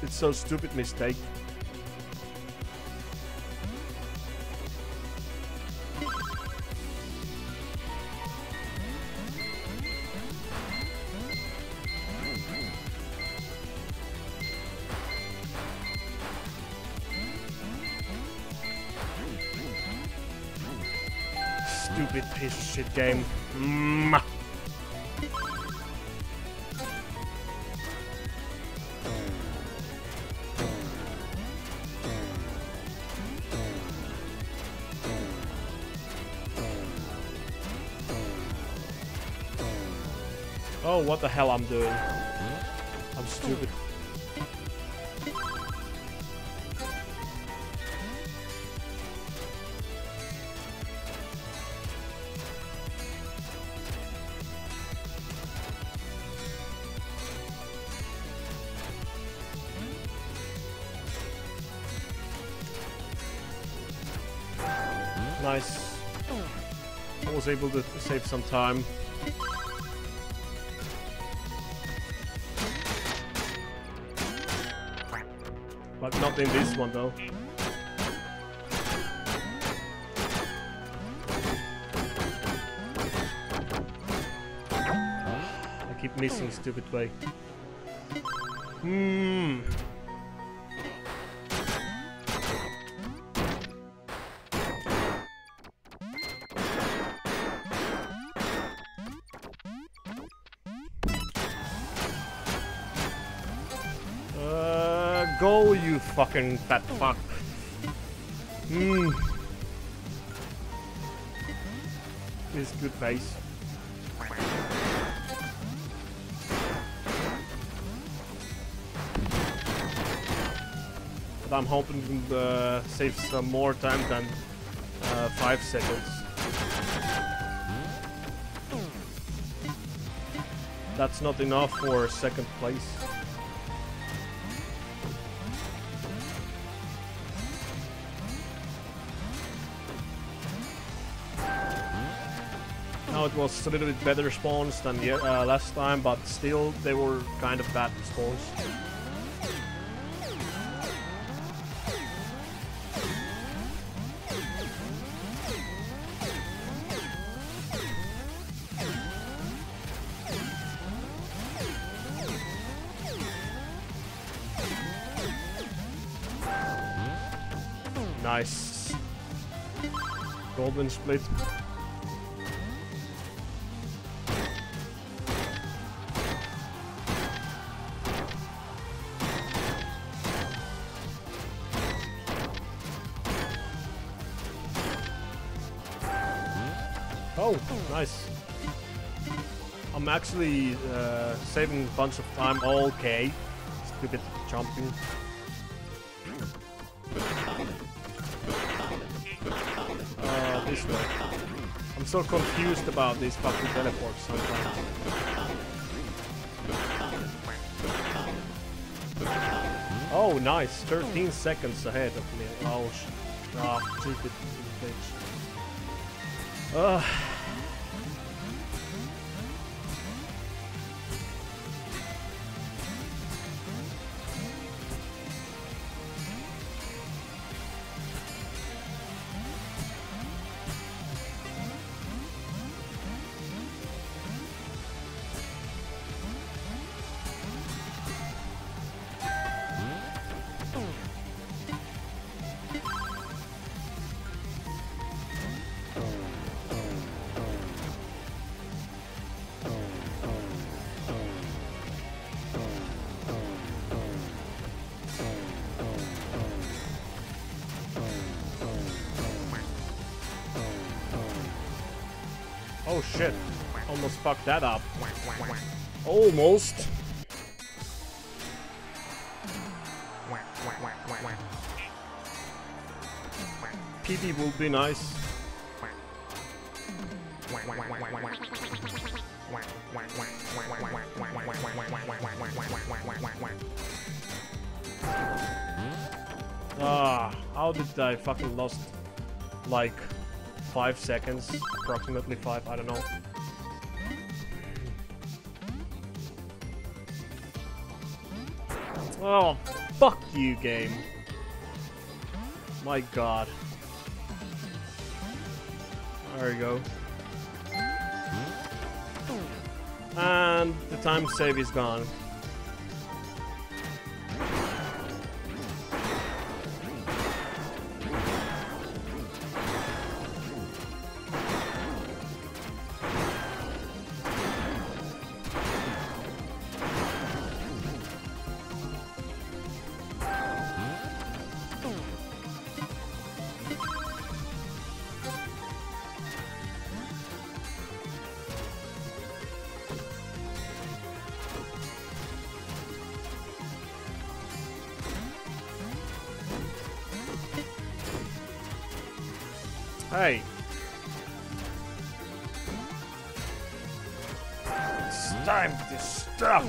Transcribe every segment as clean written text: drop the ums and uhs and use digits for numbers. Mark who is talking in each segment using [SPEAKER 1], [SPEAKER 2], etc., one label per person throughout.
[SPEAKER 1] It's so stupid mistake. Stupid piece of shit game. Oh, what the hell I'm doing? I'm stupid. Nice. I was able to save some time. But not in this one though. I keep missing stupid way. Go, you fucking fat fuck. This is good pace. But I'm hoping to save some more time than 5 seconds. That's not enough for second place. Now it was a little bit better spawns than the last time, but still they were kind of bad spawns. Nice. Golden split. Oh, nice. I'm actually saving a bunch of time. Okay. Stupid jumping. This way. I'm so confused about these fucking teleports sometimes. Oh, nice. 13 seconds ahead of me. Oh, stupid bitch. Oh shit, almost fucked that up. Almost. PB will be nice. How did I fucking lost like 5 seconds? Approximately 5, I don't know. Oh, Fuck you, game. My god. There we go. And the time save is gone. Hey. It's time to stop.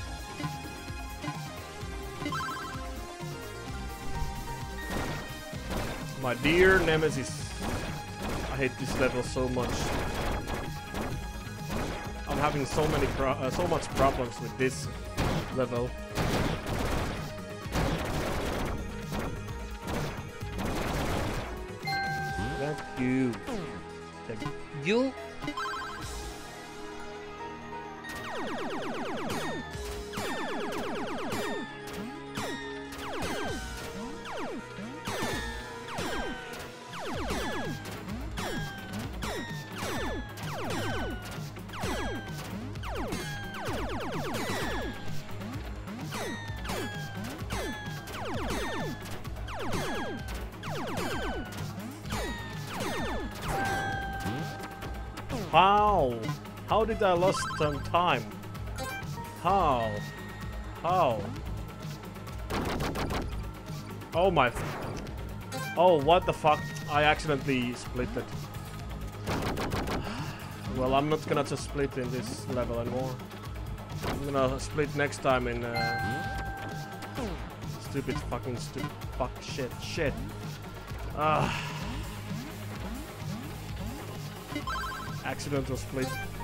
[SPEAKER 1] My dear Nemesis. I hate this level so much. I'm having so much problems with this level. Thank you. Thank you. How? How did I lose some time? How? How? Oh my... Oh, what the fuck? I accidentally split it. Well, I'm not gonna just split in this level anymore. I'm gonna split next time in... stupid fuck shit. Accidental split.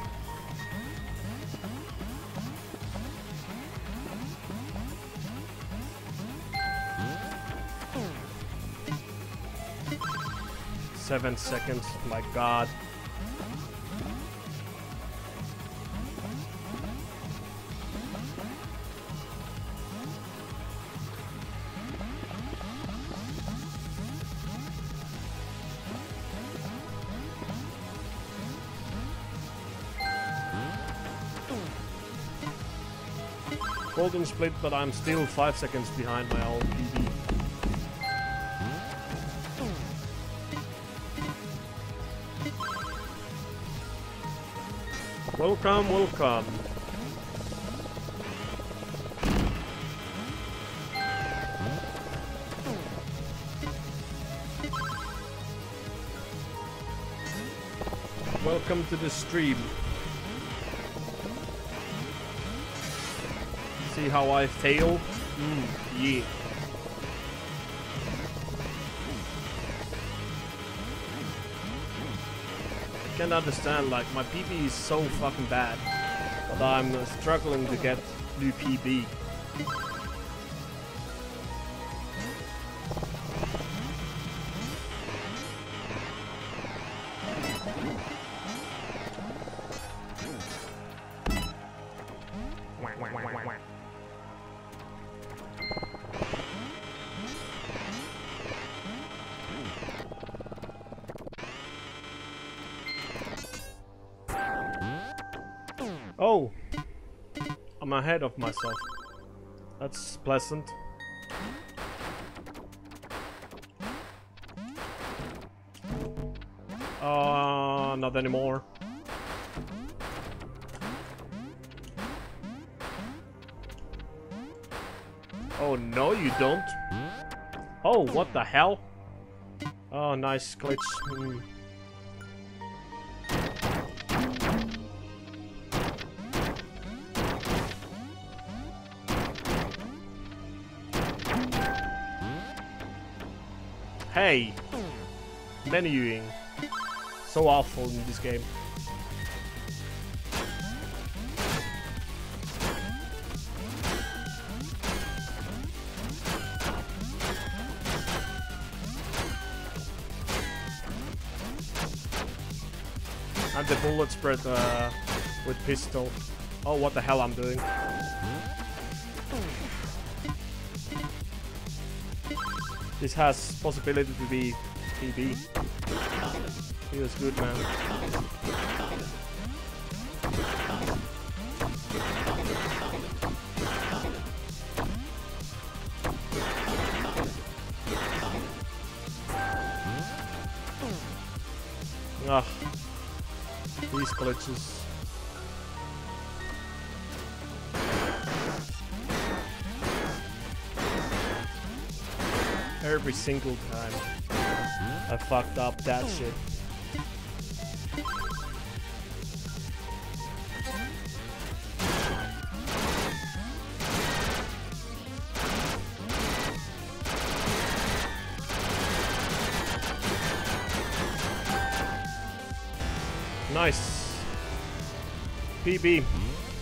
[SPEAKER 1] Seven seconds, my god. Golden split, but I'm still 5 seconds behind my old PB. Welcome, welcome. Welcome to the stream. See how I fail? Yeah. I can't understand, like, my PB is so fucking bad, but I'm struggling to get new PB. Oh, I'm ahead of myself. That's pleasant. Not anymore. Oh, no you don't. Oh, what the hell? Oh, nice glitch. Hey, menuing. So awful in this game. And the bullet spread with pistol. Oh, what the hell I'm doing. This has possibility to be PB. He was good, man. Ah, these glitches. Every single time I fucked up that shit. Nice. PB.